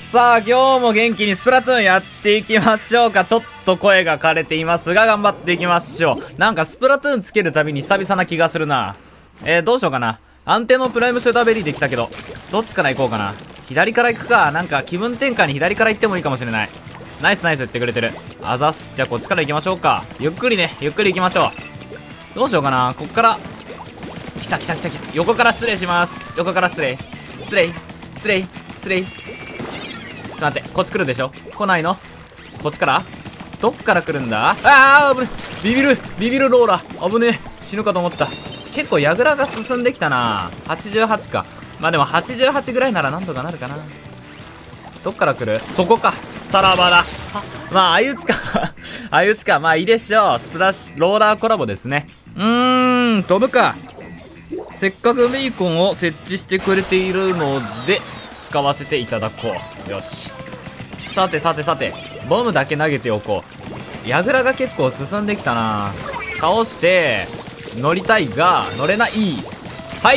さあ今日も元気にスプラトゥーンやっていきましょうか。ちょっと声が枯れていますが頑張っていきましょう。なんかスプラトゥーンつけるたびに久々な気がするな。どうしようかな。安定のプライムシューターベリーできたけどどっちから行こうかな。左から行くか。なんか気分転換に左から行ってもいいかもしれない。ナイスナイス言ってくれてる。あざっす。じゃあこっちから行きましょうか。ゆっくりね、ゆっくり行きましょう。どうしようかな。こっから来た来た来た来た。横から失礼します。横から失礼失礼失礼失礼。ちょっと待って、こっち来るでしょ。来ないの。こっちからどっから来るんだ。あー危ねえ。ビビるローラー危ねえ。死ぬかと思った。結構矢倉が進んできたな。88か。まあでも88ぐらいならなんとかなるかな。どっから来る。そこか。さらばだ。まあ相打ちか相打ちか。まあいいでしょう。スプラッシュローラーコラボですね。飛ぶか。せっかくベーコンを設置してくれているので使わせていただこう。よし。さてさてさて、ボムだけ投げておこう。矢倉が結構進んできたな。倒して乗りたいが乗れない。はい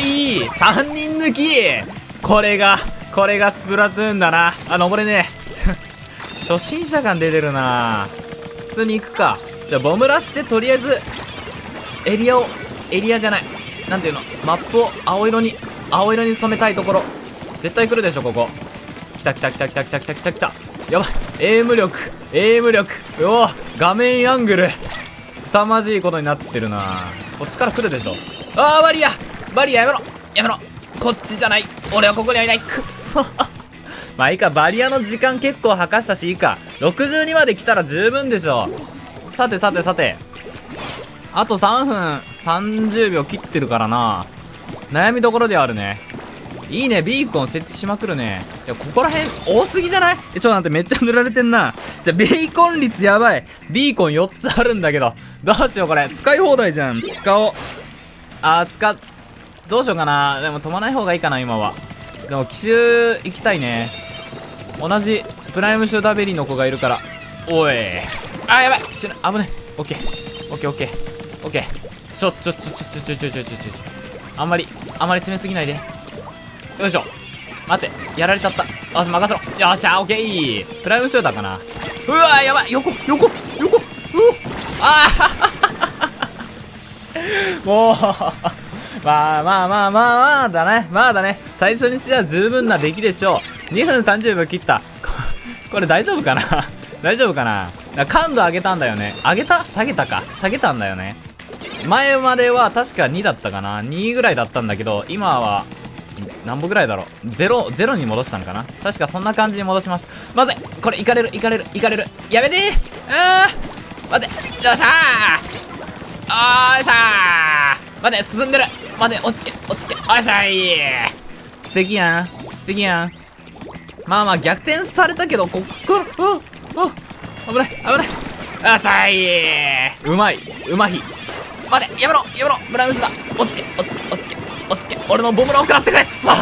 、3人抜き。これがスプラトゥーンだな。登れねえ初心者感出てるな。普通に行くか。じゃあボムらしてとりあえずエリアじゃない、なんていうの、マップを青色に染めたいところ。絶対来るでしょここ。来た来た来た来た来た来た来た来た。やばい。エイム力うお、画面アングル凄まじいことになってるな。こっちから来るでしょ。あーバリアやめろ。こっちじゃない。俺はここにはいない。くっそまあいいか。バリアの時間結構はかしたしいいか。62まで来たら十分でしょ。さてさてさて、あと3分30秒切ってるからな。悩みどころではあるね。いいね、ビーコン設置しまくるね。いや、ここら辺多すぎじゃない？ちょっと待って、めっちゃ塗られてんな。じゃ、ベーコン率やばい。ビーコン4つあるんだけど。どうしようこれ。使い放題じゃん。使おう。どうしようかな。でも飛ばない方がいいかな、今は。でも奇襲行きたいね。同じプライムシューターベリーの子がいるから。おい。やばい。死ぬ。危ね。オッケー。オッケーオッケー。オッケー。ちょ。あんまり詰めすぎないで。よいしょ。待って、やられちゃった。あ、任せろ。よっしゃ、オッケー。プライムシューターかな。うわー、やばい。横もうまあだね。最初にしては十分な出来でしょう。2分30秒切った。これ大丈夫かな大丈夫かな。感度上げたんだよね。下げたんだよね。前までは確か2だったかな。2ぐらいだったんだけど、今は何歩ぐらいだろう。ゼロに戻したんかな。確かそんな感じに戻しました。まずい。これいかれる。やめてー。待って。よっしゃー。よっしゃー。待って、進んでる。待って、落ち着け。おっしゃい。素敵やん。まあ逆転されたけど、こっから危ない。よっしゃい。うまい。待って、やめろ。ブラウンスだ。落ち着け。俺のボムラを食らってくれ。くそ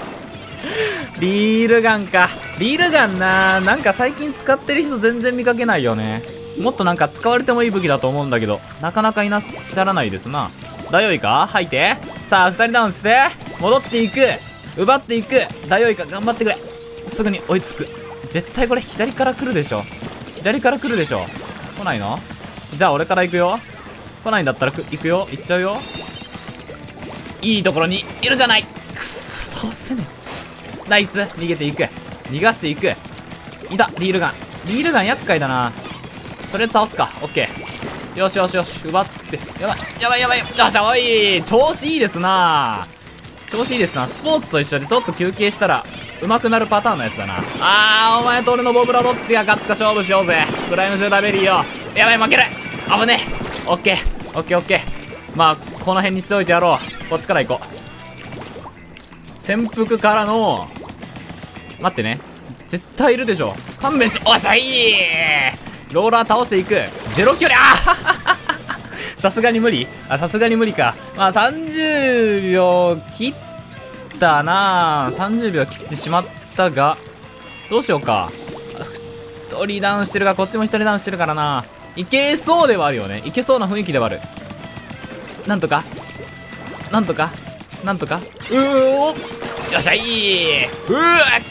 リールガンか。リールガンなんか最近使ってる人全然見かけないよね。もっとなんか使われてもいい武器だと思うんだけど、なかなかいらっしゃらないですな。ダヨイか吐いて。さあ2人ダウンして戻っていく。奪っていく。ダヨイか頑張ってくれ。すぐに追いつく。絶対これ左から来るでしょ。来ないの？じゃあ俺から行くよ。来ないんだったら行くよ。行っちゃうよ。いいところにいるじゃない。くっそ、倒せねえ。ナイス。逃がしていく。いた。リールガン厄介だな。とりあえず倒すか。オッケー。よし奪って。やばい。よっしゃ、おい。調子いいですな。スポーツと一緒でちょっと休憩したら上手くなるパターンのやつだな。お前と俺のボブラどっちが勝つか勝負しようぜ。プライムシューターベリーよ。やばい、負ける。危ねえ。オッケー。まあこの辺にしておいてやろう。こっちから行こう。潜伏からの待ってね。絶対いるでしょ。勘弁して。おっしゃい。ローラー倒していく。ゼロ距離。さすがに無理か。まあ30秒切ったな。30秒切ってしまったがどうしようか。1人ダウンしてるがこっちも1人ダウンしてるからな。いけそうではあるよね。いけそうな雰囲気ではある。なんとかよっしゃい。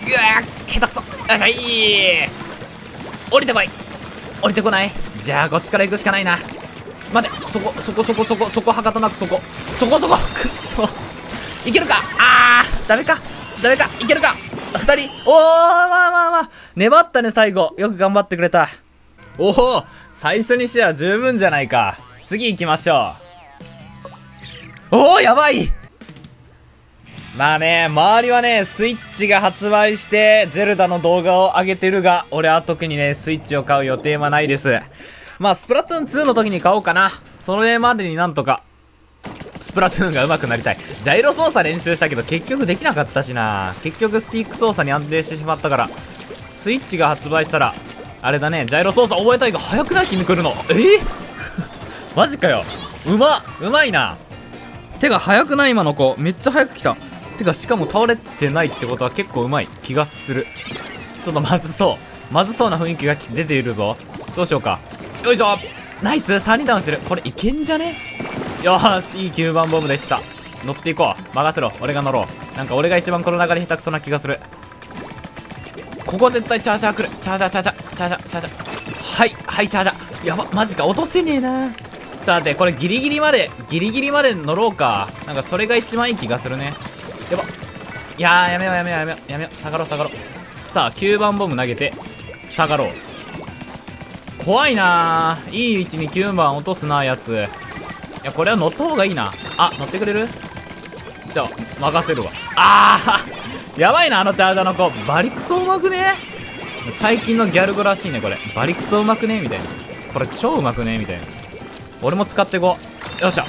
下手くそ。よっしゃ、いい。降りてこい。降りてこない。じゃあこっちから行くしかないな。待て、そこはかとなくそこ、くっそ。いけるか。ダメか、いけるか。2人。まあ粘ったね。最後よく頑張ってくれた。おお、最初にしては十分じゃないか。次行きましょう。おお、やばい。まあね、周りはね、スイッチが発売してゼルダの動画を上げてるが、俺は特にね、スイッチを買う予定はないです。まあスプラトゥーン2の時に買おうかな。それまでになんとかスプラトゥーンが上手くなりたい。ジャイロ操作練習したけど結局できなかったしな。結局スティック操作に安定してしまったから、スイッチが発売したらあれだね、ジャイロ操作覚えたいが早くない？君来るの。マジかよ。うまいな。手が速くない？今の子めっちゃ速く来た。てかしかも倒れてないってことは結構うまい気がする。ちょっとまずそうな雰囲気が出ているぞ。どうしようか。よいしょ。ナイス。3人ダウンしてる。これいけんじゃね？よーし、いい9番ボムでした。乗っていこう。任せろ、俺が乗ろう。なんか俺が一番この流れ下手くそな気がする。ここ絶対チャージャー来る。チャージャー。はい、チャージャー。やば、マジか、落とせねえな。ちょっと待って、これギリギリまで乗ろうか。なんかそれが一番いい気がするね。やば。いやー、やめよう。下がろう。さあ、9番ボム投げて、下がろう。怖いなー。いい位置に9番落とすな、やつ。いや、これは乗った方がいいな。乗ってくれる？じゃあ、任せるわ。やばいな、あのチャージャーの子。バリクソうまくね？最近のギャル語らしいね、これ。バリクソうまくねみたいな。これ超うまくねみたいな。俺も使っていこう。よっしゃ。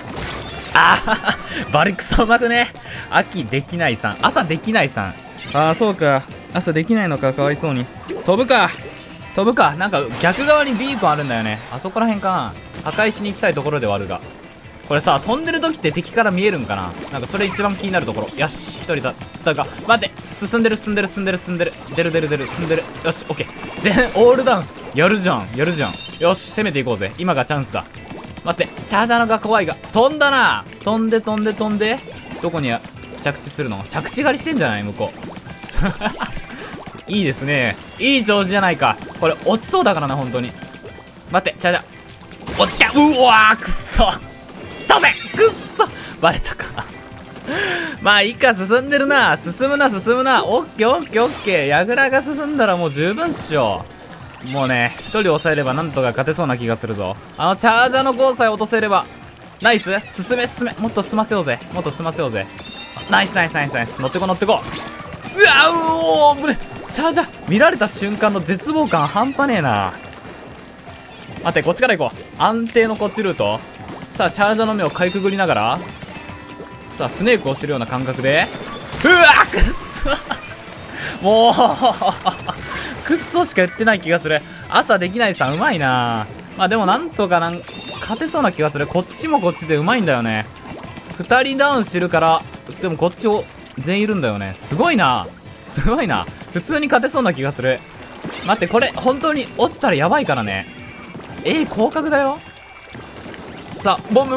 バリクソうまくね。秋できないさん。朝できないさん。そうか。朝できないのか、かわいそうに。飛ぶか。なんか逆側にビーコンあるんだよね。あそこら辺かな。破壊しに行きたいところではあるが。これさ、飛んでる時って敵から見えるんかな。なんかそれ一番気になるところ。よし、一人だったが。待って、進んでる。出る。進んでる。よし、オッケー。オールダウン。やるじゃん。よし、攻めていこうぜ。今がチャンスだ。待って、チャージャーのが怖いが。飛んだな。飛んで。どこに着地するの？着地狩りしてんじゃない？向こう。いいですね。いい調子じゃないか。これ落ちそうだからな、本当に。待って、チャージャー。落ちた。うわー、くっそ。倒せ。くっそ。バレたか。まあいいか。進んでるな。進むな。オッケー。矢倉が進んだらもう十分っしょ。もうね、一人抑えればなんとか勝てそうな気がするぞ。あのチャージャーのゴーさえ落とせれば。ナイス。進め。もっと進ませようぜ。ナイス。乗ってこう。うわ危ね。チャージャー見られた瞬間の絶望感半端ねえな。待って、こっちから行こう。安定のこっちルート。さあ、チャージャーの目をかいくぐりながら、さあスネークをしてるような感覚で、くっそもうくっそしか言ってない気がする。朝できないさんうまいな。まあでもなんとか勝てそうな気がする。こっちもこっちでうまいんだよね。2人ダウンしてるから。でもこっちを全員いるんだよね。すごいな。普通に勝てそうな気がする。待って、これ本当に落ちたらやばいからね。降格だよ。さあ、ボム。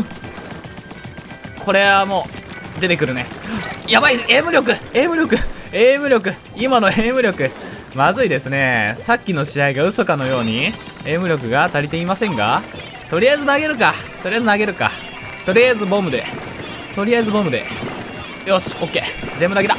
これはもう出てくるね。やばい。エイム力。今のエイム力まずいですね。さっきの試合が嘘かのようにエイム力が足りていませんが、とりあえず投げるか。とりあえずボムで。よし、オッケー。全部投げた。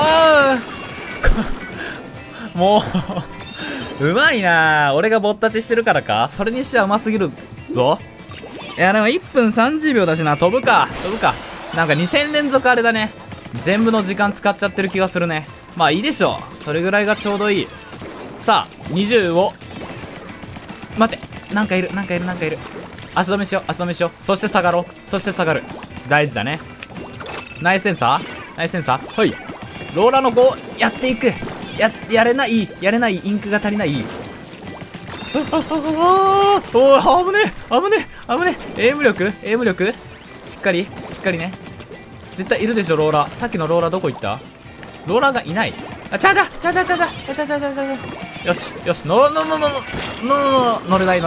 もううまいな。俺がぼったちしてるからか。それにしてはうますぎるぞ。いやでも1分30秒だしな。飛ぶか。なんか2戦連続あれだね。全部の時間使っちゃってる気がするね。まあいいでしょう。それぐらいがちょうどいい。さあ20を待って。なんかいる。足止めしよう。そして下がる。大事だね。ナイスセンサー。はい。ローラーの子やっていく。やれない。インクが足りない。危ねえ。エイム力。しっかりね。絶対いるでしょ、ローラー。さっきのローラーどこ行った？ローラーがいない。チャージャー。よし。乗れない。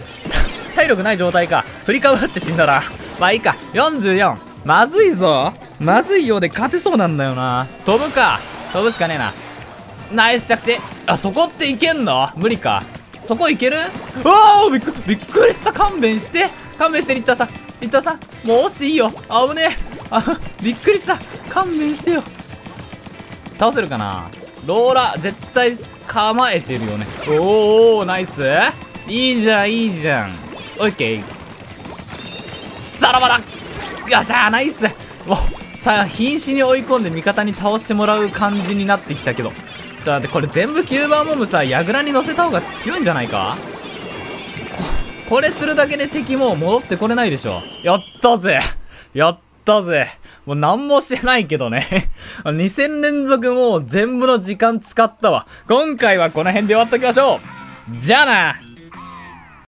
体力ない状態か。振りかぶって死んだら。まあいいか。44。まずいぞ。 まずいようで勝てそうなんだよな。飛ぶか。飛ぶしかねえな。ナイス着地。あ、そこっていけんの？無理か。そこいける？おー、びっくりした。勘弁して。勘弁して、リッターさん。リッターさん。もう落ちていいよ。危ねえ。あ、びっくりした。勘弁してよ。倒せるかな？ローラ、絶対構えてるよね。おー、ナイス。いいじゃん、いいじゃん。オッケー。さらばだ。よっしゃー、ナイス。もう、さあ、瀕死に追い込んで味方に倒してもらう感じになってきたけど。ちょっと待って、これ全部9番モブさ、矢倉に乗せた方が強いんじゃないか？これするだけで敵もう戻ってこれないでしょ。やったぜ。やったぜ。もう何もしてないけどね。2戦連続もう全部の時間使ったわ。今回はこの辺で終わっときましょう。じゃあな。